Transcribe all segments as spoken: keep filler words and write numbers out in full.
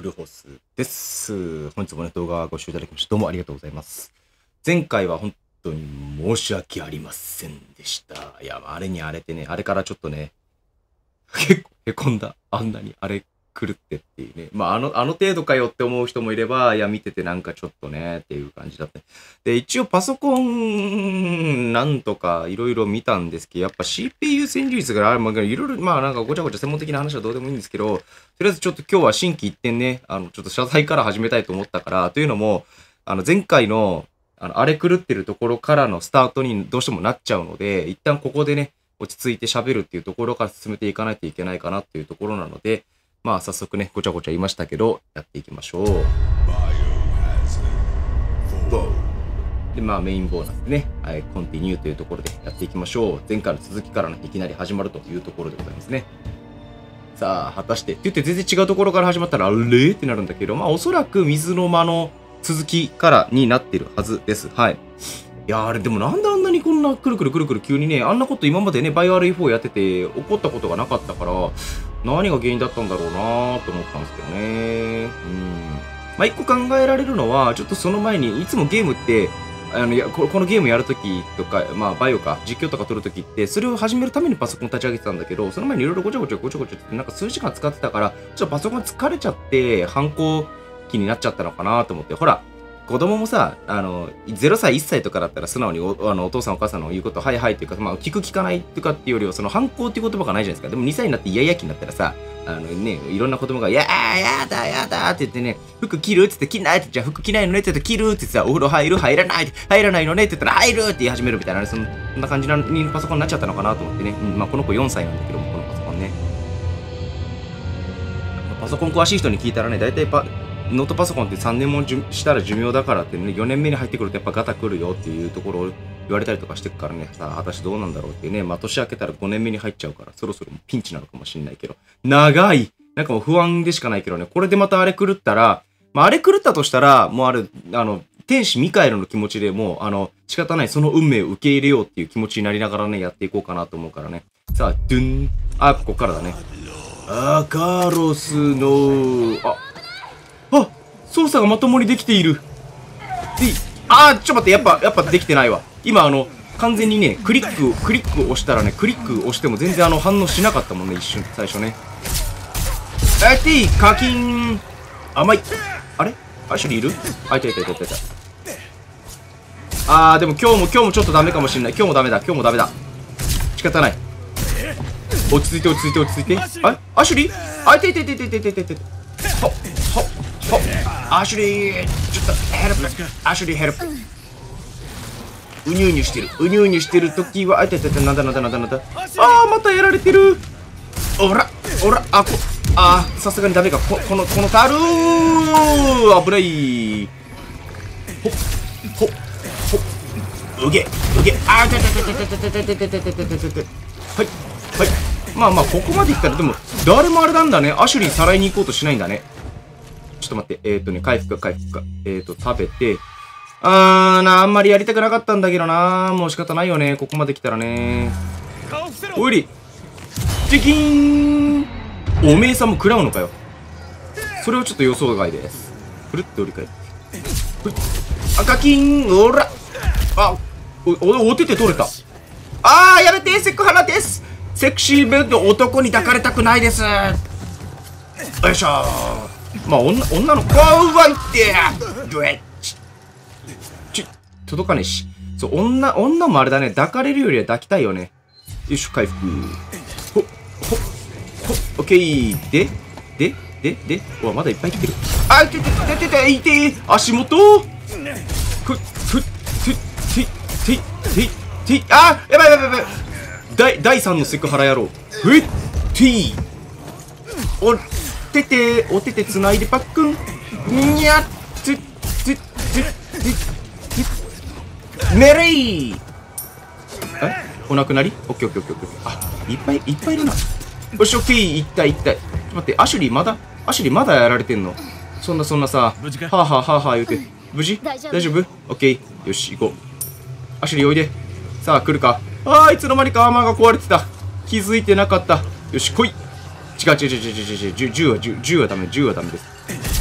ブルホスです。本日もね、動画ご視聴いただきまして、どうもありがとうございます。前回は本当に申し訳ありませんでした。いや、あれに荒れてね、あれからちょっとね、結構へこんだ。あんなに荒れ狂ってっていうね。まあ、あの、あの程度かよって思う人もいれば、いや、見ててなんかちょっとね、っていう感じだった。で、一応パソコン、なんとかいろいろ見たんですけど、やっぱ シーピーユー 占有率がある、まあ、いろいろ、まあなんかごちゃごちゃ専門的な話はどうでもいいんですけど、とりあえずちょっと今日は心機一転ね、あの、ちょっと謝罪から始めたいと思ったから、というのも、あの、前回の、あの、荒れ狂ってるところからのスタートにどうしてもなっちゃうので、一旦ここでね、落ち着いて喋るっていうところから進めていかないといけないかなっていうところなので、まあ早速ね、ごちゃごちゃ言いましたけど、やっていきましょう。で、まあメインボーナスでね、はい、コンティニューというところでやっていきましょう。前回の続きからね、いきなり始まるというところでございますね。さあ、果たして、って言って全然違うところから始まったら、あれってなるんだけど、まあおそらく水の間の続きからになってるはずです。はい。いやー、あれでもなんであんなにこんなくるくるくるくる急にね、あんなこと今までね、バイオ アールイーフォー やってて起こったことがなかったから、何が原因だったんだろうなーと思ったんですけどね。うん。まあ、一個考えられるのは、ちょっとその前に、いつもゲームって、あの、いや、このゲームやるときとか、まあ、バイオか、実況とか撮るときって、それを始めるためにパソコン立ち上げてたんだけど、その前にいろいろごちゃごちゃごちゃごちゃって、なんか数時間使ってたから、ちょっとパソコン疲れちゃって、反抗期になっちゃったのかなと思って、ほら、子供もさ、あの、ゼロさい、いっさいとかだったら素直に お, あのお父さんお母さんの言うこと、はいはいっていうか、まあ、聞く聞かないとかっていうよりは、その反抗っていう言葉がないじゃないですか。でもにさいになってイヤイヤ期になったらさ、あのね、いろんな子供が、いやー、やだ、やだって言ってね、服着るって言って、着ないって、じゃあ服着ないのねって言って、着るって言ってさ、お風呂入る入らないって、入らないのねって言ったら、入るって言い始めるみたいな、ね、そんな感じのパソコンになっちゃったのかなと思ってね。うん、まあ、この子よんさいなんだけども、このパソコンね。パソコン詳しい人に聞いたらね、大体パ、ノートパソコンってさんねんもしたら寿命だからってね、よねんめに入ってくるとやっぱガタくるよっていうところを言われたりとかしてくからね、さあ、果たしてどうなんだろうっていうね、まあ年明けたらごねんめに入っちゃうから、そろそろピンチなのかもしんないけど、長いなんかもう不安でしかないけどね、これでまたあれ狂ったら、まああれ狂ったとしたら、もうあれ、あの、天使ミカエルの気持ちでもう、あの、仕方ない、その運命を受け入れようっていう気持ちになりながらね、やっていこうかなと思うからね。さあ、ドゥン。あ、ここからだね。アカロスの、あ、あ操作がまともにできている。で、あー、ちょっと待って、やっぱ、やっぱできてないわ。今、あの、完全にね、クリック、クリックを押したらね、クリック押しても全然あの、反応しなかったもんね、一瞬、最初ね。あてい、課金。甘い。あれアシュリーいるあ、いたいたいたいたいた。あー、でも今日も、今日もちょっとダメかもしれない。今日もダメだ、今日もダメだ。仕方ない。落ち着いて、落ち着いて、落ち着いて。あ、アシュリーあ、いたいたいたいたいたいたいたいた。ほっ、ほっ。アシュリーちょっとヘルプアシュリーヘルプうにゅうにゅしてるうにゅうにゅしてるときはあいたいたいたなんだなんだなんだなんだあーまたやられてるおらおらあこあーさすがにダメかここのこのタルー危ないほっほっほっうげうげあーたたたたたたたたたたたたたはいはいまあまあここまでいったらでも誰もあれなんだねアシュリーさらいに行こうとしないんだねちょっと待って、えっとね、回復か回復か。えっと、食べて、あーな、あんまりやりたくなかったんだけどなもう仕方ないよね、ここまで来たらねおいりチキーンおめえさんも食らうのかよ。それをちょっと予想外です。くるって折り返って。赤金おらあ、お、お、お手手取れた。あーやめてセクハラですセクシーベッド男に抱かれたくないです。よいしょーまあ女、女の子、うわいってドエッチち、届かねえし。そう、女、女もあれだね。抱かれるよりは抱きたいよね。よいしょ、回復。ほ、ほ、ほ、オッケー。で、で、で、で、うわ、まだいっぱい来てる。あ、いててててて、いて足元ふっ、ふっ、て、て、て、て、て、あ、やばいやばいやばい。第、第三のセクハラ野郎。ふっ、てぃ。お、てて、おててつないでパックン。にゃっ、つ、つ、つ、つ、メレイえお亡くなりオッケーオッケーオッケーオッケー。あ、いっぱいいっぱいいるな。よし、オッケー、いったいいったい。ちょっと待って、アシュリーまだ、アシュリーまだやられてんのそんなそんなさ、はぁはぁはぁはぁ言うて。無事大丈夫オッケー。よし、行こう。アシュリーおいで。さあ、来るか。あー、いつの間にかアーマーが壊れてた。気づいてなかった。よし、来い。違う違う違う違う違う違う。銃は銃、銃はダメ、銃はダメです。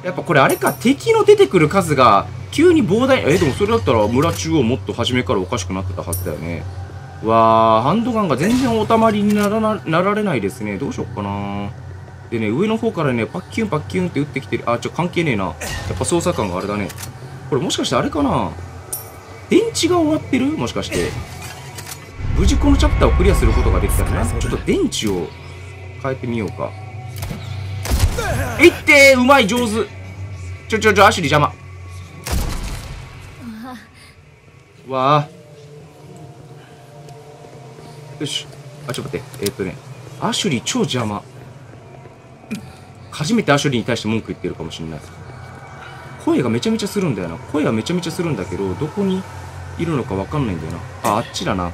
やっぱこれあれか、敵の出てくる数が急に膨大。え、でもそれだったら村中央もっと初めからおかしくなってたはずだよね。わー、ハンドガンが全然おたまりにならな、なられないですね。どうしよっかな。でね、上の方からね、パッキュンパッキュンって撃ってきてる。あ、ちょ、関係ねえな。やっぱ操作感があれだね。これもしかしてあれかな。電池が終わってるもしかして。無事このチャプターをクリアすることができたらな。ちょっと電池を変えてみようか。いってー、うまい、上手。ちょちょちょ、アシュリー邪魔。わあ。よし。あ、ちょっと待って。えー、っとね。アシュリー超邪魔。初めてアシュリーに対して文句言ってるかもしれない。声がめちゃめちゃするんだよな。声はめちゃめちゃするんだけど、どこにいるのかわかんないんだよな。あ、あっちだな。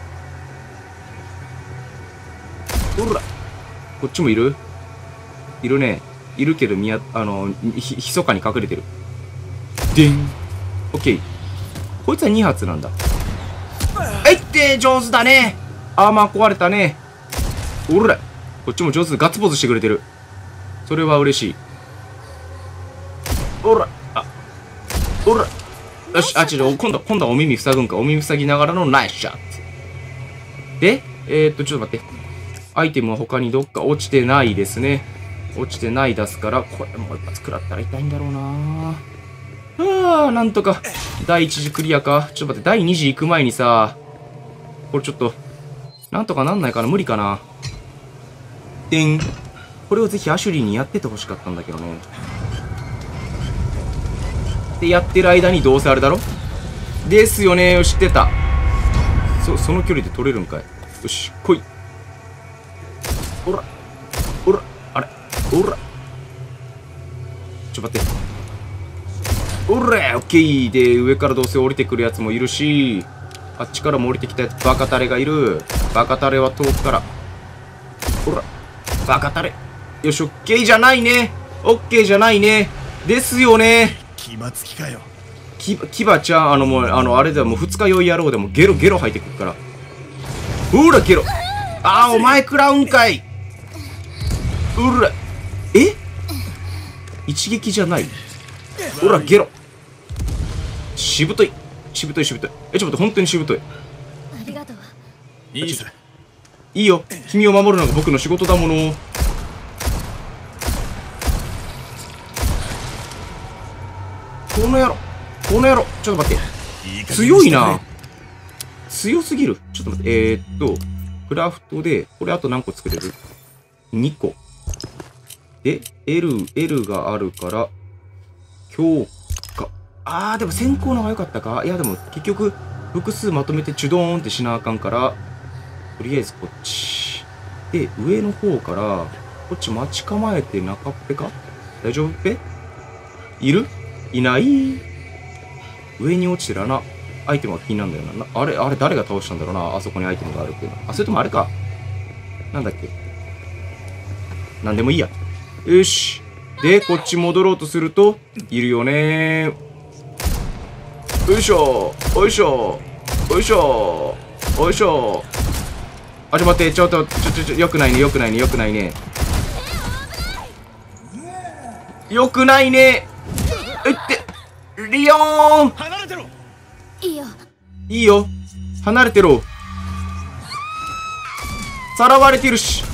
ほら。こっちもいる？いるね。いるけど、みや、あの、ひ、ひそかに隠れてる。でん。オッケー。こいつはに発なんだ。えいって上手だね。アーマー壊れたね。おら。こっちも上手。ガッツポーズしてくれてる。それは嬉しい。おら。あ。おら。よし。あ、ちょ、今度、今度はお耳塞ぐんか。お耳塞ぎながらのナイスショット。で、えー、っと、ちょっと待って。アイテムは他にどっか落ちてないですね。落ちてない出すから、これもう一発食らったら痛いんだろうな。ああ、なんとか。だいいち次クリアか。ちょっと待って、だいに次行く前にさ、これちょっと、なんとかなんないかな。無理かな。でん。これをぜひアシュリーにやっててほしかったんだけどね。で、やってる間にどうせあれだろですよね。知ってた。そ、その距離で取れるんかい。よし、来い。ほら。ほら。あれ。ほら。ちょ、待って。ほら、オッケー。で、上からどうせ降りてくるやつもいるし、あっちからも降りてきたやつ、バカタレがいる。バカタレは遠くから。ほら。バカタレ。よし、オッケーじゃないね。オッケーじゃないね。ですよね。 気まつきかよ。 キバ、キバちゃん、あのもう、あの、あれだよ、もう二日酔い野郎でもゲロゲロ吐いてくるから。ほら、ゲロ。ああ、お前食らうんかい。うら。え一撃じゃない。ほら、ゲロ。しぶとい。しぶとい、しぶとい。え、ちょっと待って、本当にしぶとい。 ありがとう。 いいさ。 いいよ。君を守るのが僕の仕事だもの。この野郎。この野郎。ちょっと待って。強いな。強すぎる。ちょっと待って。えー、っと、クラフトで、これあと何個作れる ?に 個。で、L、L があるから、強化。あー、でも先行の方が良かったか。いや、でも結局、複数まとめてチュドーンってしなあかんから、とりあえずこっち。で、上の方から、こっち待ち構えて中っぺか大丈夫っぺいるいない上に落ちてる穴。アイテムが気になるんだよな。なあれ、あれ誰が倒したんだろうな。あそこにアイテムがあるっていうのは。あ、それともあれか。なんだっけ。なんでもいいや。よし。で、こっち戻ろうとすると、いるよねー。よいしょ。よいしょ。よいしょ。よいしょ。あ、ちょ、待って。ちょっと、ちょ、ちょ、ちょ、よくないね。よくないね。よくないね。よくないね。えって。リオーン離れてろ。 いいよ。 いいよ。離れてろ。さらわれてるし。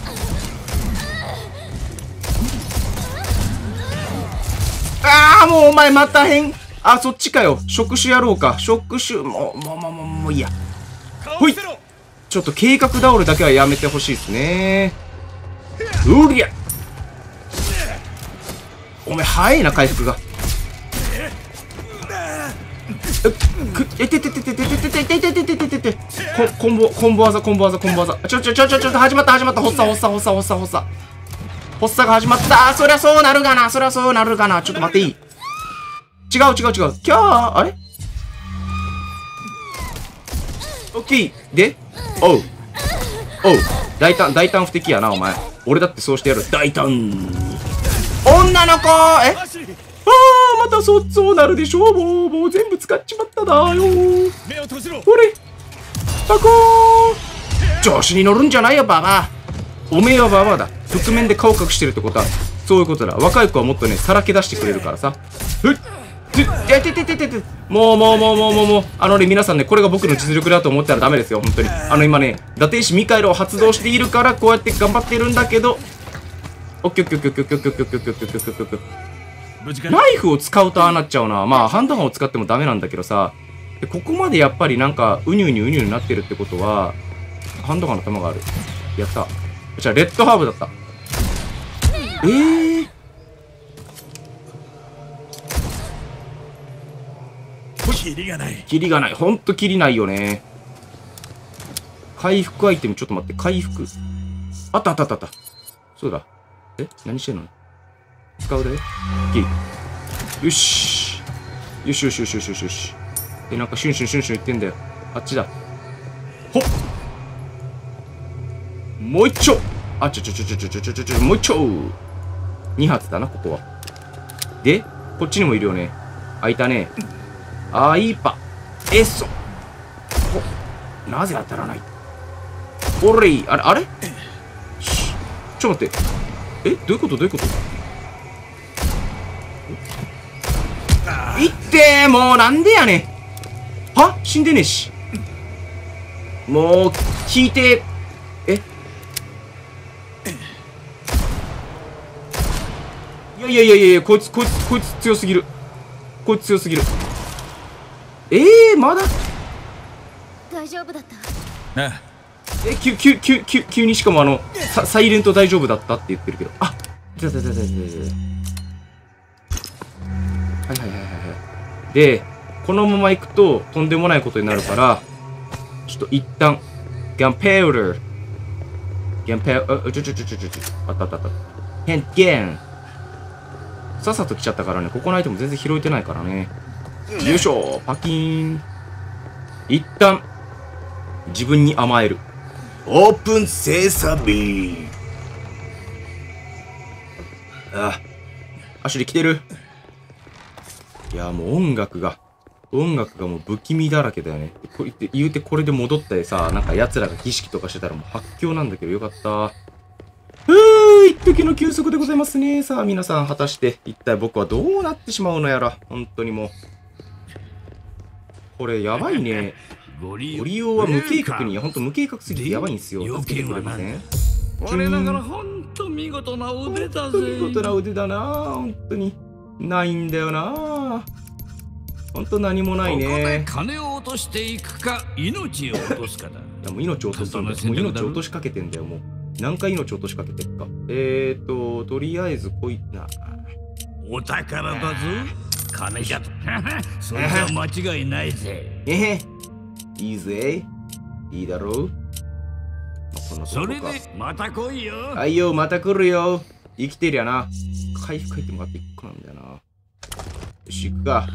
ああ、もうお前また変。あ、そっちかよ。触手やろうか。触手、もう、もう、もう、もう、もういいや。ほい。ちょっと計画倒れだけはやめてほしいですね。うりゃ。お前、早いな、回復が。えてててててててててててててててコンボ、コンボ技、コンボ技、コンボ技。ちょちょちょちょちょ、始まった、始まった。発作、発作、発作、発作、発作。発作が始まった。そりゃそうなるがな。そりゃそうなるがな。ちょっと待っていい？違う違う違う。キャー、あれ？オッケー。で、おう。おう。大胆、大胆不敵やな、お前。俺だってそうしてやる。大胆。女の子えああ、またそ、そうなるでしょう。もう、もう全部使っちまっただよ。 目を閉じろ。 ほれ。パコーン。調子に乗るんじゃないよ、ババア。おめえはババアだ。覆面で顔隠してるってことは、 そういうことだ。若い子はもっとね、さらけ出してくれるからさ。ふってててててててもうもうもうもうもうもうあのね、皆さんね、これが僕の実力だと思ったらダメですよ、本当に。あの今ね、打天使ミカエルを発動しているからこうやって頑張ってるんだけど、オッケーオッケーオッケーオッケーオッケーオッケーオッケーオッケーオッケーオッケーオッケー。ナイフを使うとああなっちゃうな。まあハンドガンを使ってもダメなんだけどさ、ここまでやっぱりなんかウニュウニュウニュウになってるってことは、ハンドガンの弾がある。やった。じゃあレッドハーブだった。えーキリがない。 キリがない。ほんとキリないよね。回復アイテム、ちょっと待って。回復。あったあったあったあった。そうだ。え何してんの？使うで。キリ。よし。よしよしよしよしよしよし。で、なんかシュンシュンシュンシュン言ってんだよ。あっちだ。ほっ。もう一丁。あ、ちょちょちょちょちょちょちょちょちょ、もう一丁。二発だな、ここは。で、こっちにもいるよね。あ、いたね。あー、いいパ。えっそ。お、なぜ当たらない。おれい。あれ、あれしちょっと待って。え、どういうことどういうこといってー、もうなんでやねん。は死んでねえし。もう、聞いて。えいやいやいやいや、こいつ、こいつ、こいつ強すぎる。こいつ強すぎる。えー、まだ大丈夫だった？ ああ、 え、急、急、急、急、急にしかもあの、サ、サイレント大丈夫だったって言ってるけど。あ、いたいたいたいたいたいた。はいはいはいはいはい。で、このまま行くととんでもないことになるから、ちょっと一旦、ガンペウダー。ガンペウ、あ、ちょちょちょちょちょちょ。あったあったあった。ヘンゲン。さっさと来ちゃったからね、ここのアイテム全然拾えてないからね。よいしょ、パキーン。一旦、自分に甘える。 オープンセーサビー。 あ、アシュリ来てる。いや、もう音楽が、音楽がもう不気味だらけだよね。こう言って、言うてこれで戻ったりさ、なんか奴らが儀式とかしてたらもう発狂なんだけどよかった。ふぅ、一時の休息でございますね。さあ皆さん、果たして一体僕はどうなってしまうのやら。本当にもう。これやばいね。ご利用は無計画に、ほんと無計画すぎてやばいんですよ。助けてくれません？ 我ながらほんと見事な腕だぜ。 見事な腕だな。本当に。ないんだよな。ほんと何もないね。 ここで金を落としていくか、命を落とすかだ。 いやもう命を落とすんだよ。もう命を落としかけてんだよ、もう。何回命を落としかけてっか。えーと、とりあえずこいな。 お宝だぞ。金じゃ。それは間違いないぜ。 えへ。いいぜ。いいだろう。 それでまた来いよ。 はいよ、また来るよ。生きてりゃな。回復入ってもらっていくかなんだよな。よし、行くか。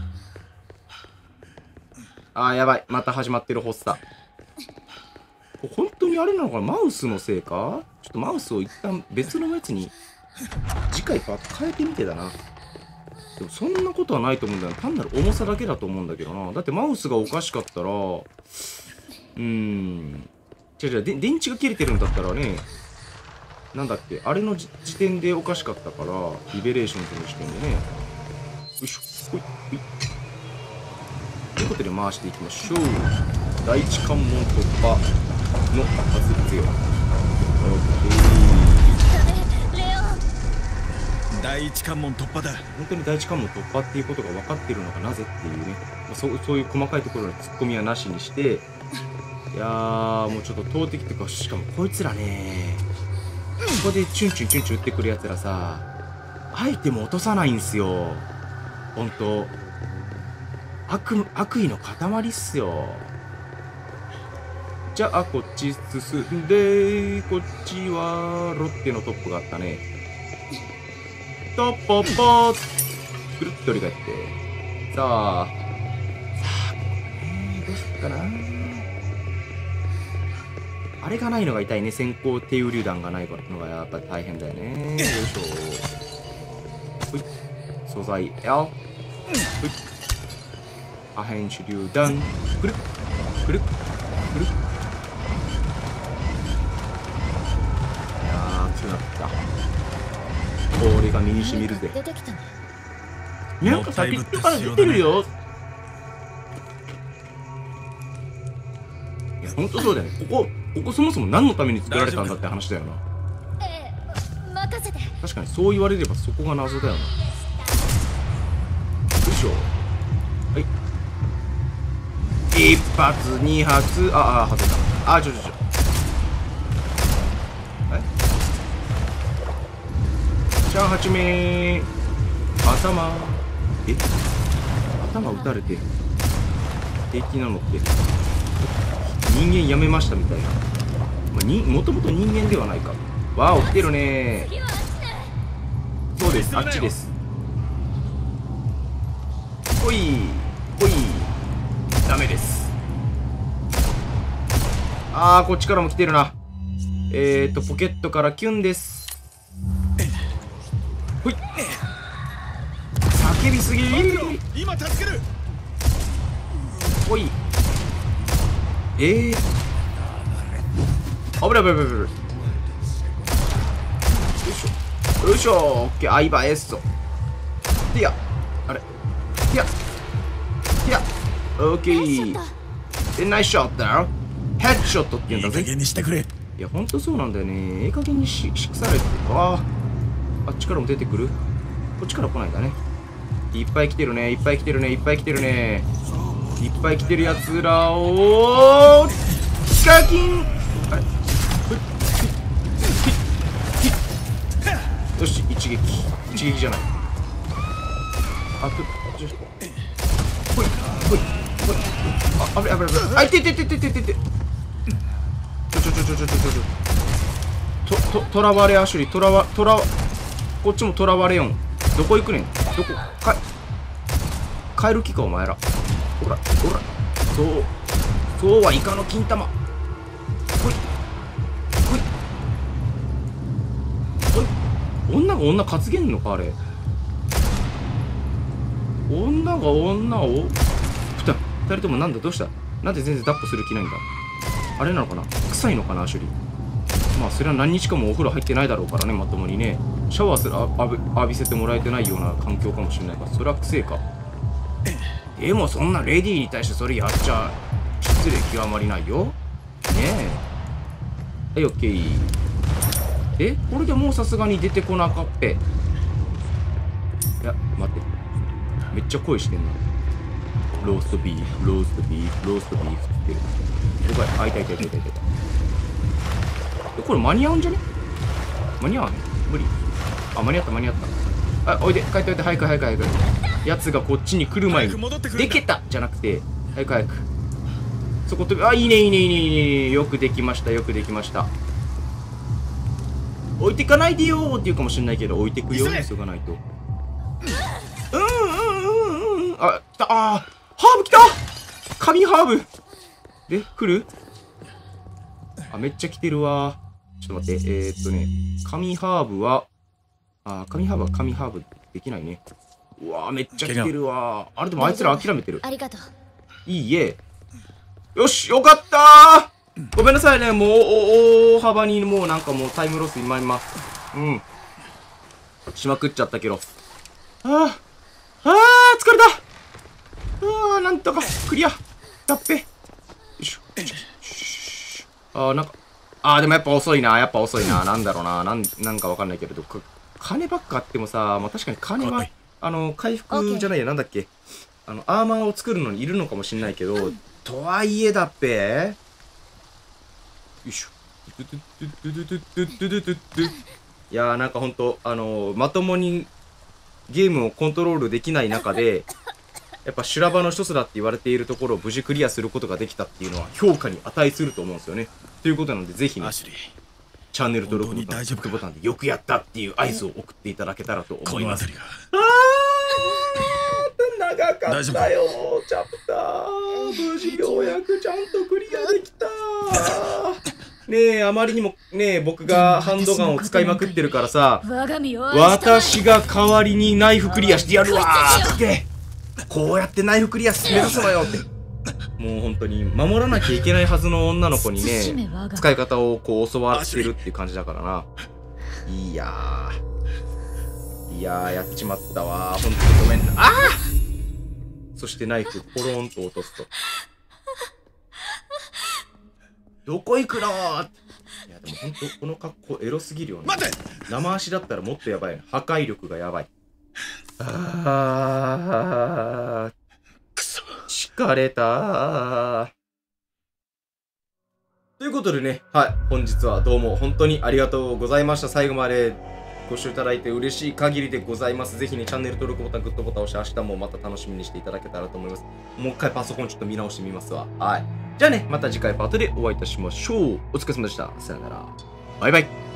あー、やばい。また始まってる発作。本当にあれなのかな、マウスのせいか。ちょっとマウスを一旦別のやつに次回パッと変えてみてだな。でもそんなことはないと思うんだよ。単なる重さだけだと思うんだけどな。だってマウスがおかしかったら、うーん。違う違う、で電池が切れてるんだったらね、なんだっけ、あれの時点でおかしかったから、リベレーションズの時点でね。よいしょ、ほい、ほい。ということで回していきましょう。第一関門突破のはずですよ。 第一関門突破だ。 本当に第一関門突破っていうことが分かってるのかなぜっていうね、まあ、そ, そういう細かいところのツッコミはなしにして、いやーもうちょっと投擲っていうか、しかもこいつらね、ここでチュンチュンチュンチュン打ってくるやつらさ、アイテム落とさないんすよ。ほんと悪, 悪意の塊っすよ。じゃあこっち進んで、こっちはロッテのトップがあったね。トッポッポーくるっと振り返って、さあさあ、どうすっかな。あれがないのが痛いね。先行手榴弾がないのがやっぱり大変だよね。よいしょ。ほい。素材 L。ほい。破片手榴弾。くるっくるっくるっ。いやー、強くなってきた。 俺が身にしみるぜ。 出てきたね。 なんか先っちょから出てるよ。いや、ほんとそうだよね。ここ、ここそもそも何のために作られたんだって話だよな。 ええ、任せて。 確かにそう言われればそこが謎だよな。よいしょ。はい。一発、二発、ああ、外れた。あ、ちょちょちょ。はい。じゃあ、八名。頭。え頭撃たれて平気なのって人間やめましたみたいな、まあ、にもともと人間ではないか。わあ起きてるね。そうです、あっちです。ほいほい、ダメです。あーこっちからも来てるな。えーとポケットからキュンです。ほい叫びすぎ。 今助ける。 おい。えー。危ない危ない危ない危ない。よいしょ。よいしょ。オッケー。アイバーエッソ。ティア。あれ。ティア。ティア。オッケー。で、ナイスショットだろ。ヘッドショットって言うんだぜ。 いい加減にしてくれ。 いや、ほんとそうなんだよね。ええ加減にし、しくされて。ああ。あっちからも出てくる。こっちから来ないんだね。いっぱい来てるね、いっぱい来てるね、いっぱい来てるね。いっぱい来てるやつらをヒカキン。あれよし、一撃。一撃じゃない。あ、く、ちょ、ほい、ほい、ほい。あ、危ない危ない危ない。あ、いててててててて。ちょちょちょちょちょちょちょ。と、と、とらわれアシュリー、とらわ、とら、こっちもとらわれよん。どこ行くねん。どこか帰る気かお前ら。ほらほら、そうそうはイカの金玉。ほいほいほい。女が女担げんのかあれ。女が女をふた二人ともなんだどうした。なんで全然抱っこする気ないんだ。あれなのかな、臭いのかなアシュリー。まあそれは何日かもお風呂入ってないだろうからね、まともにね。シャワーすら浴び、浴びせてもらえてないような環境かもしれないから、それはくせえか。でもそんなレディーに対してそれやっちゃ失礼極まりないよ。ねえ。はい、オッケー。え、これでもうさすがに出てこなかっぺ。いや、待って。めっちゃ声してんな。ローストビーフ、ローストビーフ、ローストビーフって言ってる。やばい、あ、いたいたいたいたいた。これ間に合うんじゃね？間に合わへん。無理。あ、間に合った間に合った。あ、おいで、帰っておいて、早く早く早く。やつがこっちに来る前にでけたじゃなくて、早く早く。そこ飛び、あ、いいねいいねいいねいいね。よくできました、よくできました。置いてかないでよーって言うかもしれないけど、置いてくよ、急がないと。うんうんうんうん。あ、来た。あー、ハーブ来た。神ハーブで、来る？あ、めっちゃ来てるわ。ちょっと待って、えー、っとね、神ハーブは、あ、神ハーブは神ハーブできないね。うわー、めっちゃ来てるわ。あれでもあいつら諦めてる。 ありがとう。 いいえ。よし、よかったー。ごめんなさいね、もう大幅にもうなんかもうタイムロス今今。うん。しまくっちゃったけど。あー、あー、疲れた。あー、なんとかクリア。だっぺ。よいしょ。あー、なんか、あー、でもやっぱ遅いな。やっぱ遅いな。なんだろうな。なん、なんかわかんないけれど、か金ばっかあってもさ、まあ確かに金は、あの、回復じゃないや、なんだっけ。あの、アーマーを作るのにいるのかもしんないけど、とはいえだっぺ。よいしょ。いやー、なんかほんと、あのー、まともにゲームをコントロールできない中で、やっぱ修羅場の一つだって言われているところを無事クリアすることができたっていうのは評価に値すると思うんですよね。ということなので、ぜひね、チャンネル登録ボタン、グッドボタンでよくやったっていう合図を送っていただけたらと思います。あー、長かったよ、チャプター。無事ようやくちゃんとクリアできた。ねえ、あまりにもねえ、僕がハンドガンを使いまくってるからさ、私が代わりにナイフクリアしてやるわーって、こうやってナイフクリア目指すのよって。もう本当に守らなきゃいけないはずの女の子にね、使い方をこう教わってるっていう感じだからな。いやー、 いやー、やっちまったわー。ほんとごめんな。ああそしてナイフ、ポロンと落とすと。どこ行くのーいや、でもほんと、この格好エロすぎるよね。 待て。 生足だったらもっとやばいな。破壊力がやばい。あー。 くそ。 疲れたー。ということでね、はい、本日はどうも本当にありがとうございました。最後までご視聴いただいて嬉しい限りでございます。ぜひね、チャンネル登録ボタン、グッドボタンを押して、明日もまた楽しみにしていただけたらと思います。もう一回パソコンちょっと見直してみますわ。はい。じゃあね、また次回パートでお会いいたしましょう。お疲れ様でした。さよなら。バイバイ。